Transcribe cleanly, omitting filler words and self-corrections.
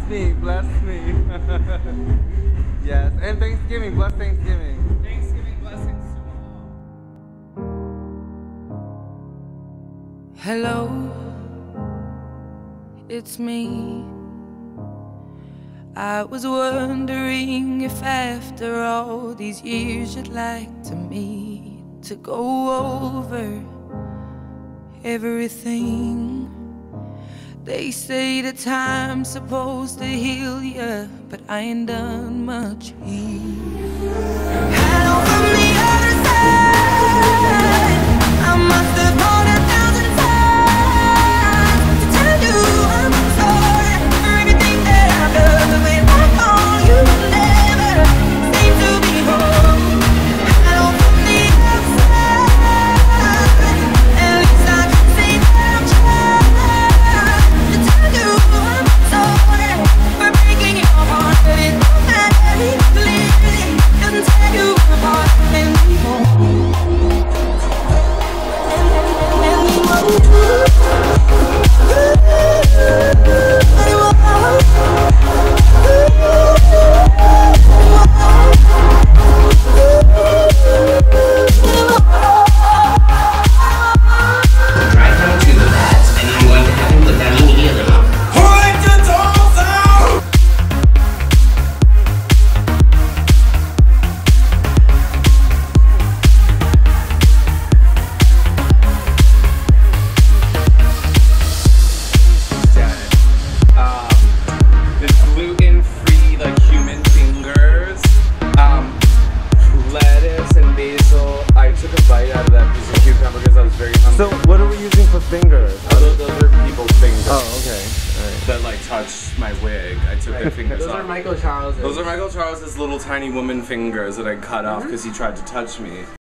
me, bless me. Yes, and Thanksgiving, bless Thanksgiving. Thanksgiving blessings to all. Hello, it's me. I was wondering if after all these years you'd like to meet to go over everything. They say the time's supposed to heal ya, but I ain't done much here. Hello from the other side. I must have called 1,000 times to tell you I'm sorry for everything that I've done. The way I call you never seem to be home. Hello from the other side. At least I can say that I'm trying to tell you I'm sorry for breaking your heart, but it don't matter. Clearly doesn't tear you apart anymore. So what are we using for fingers? Oh, those are people's fingers. Oh, okay. All right. That like touched my wig. I took their fingers Those off. are Michael Charles'. Those are Michael Charles' little tiny woman fingers that I cut off because he tried to touch me.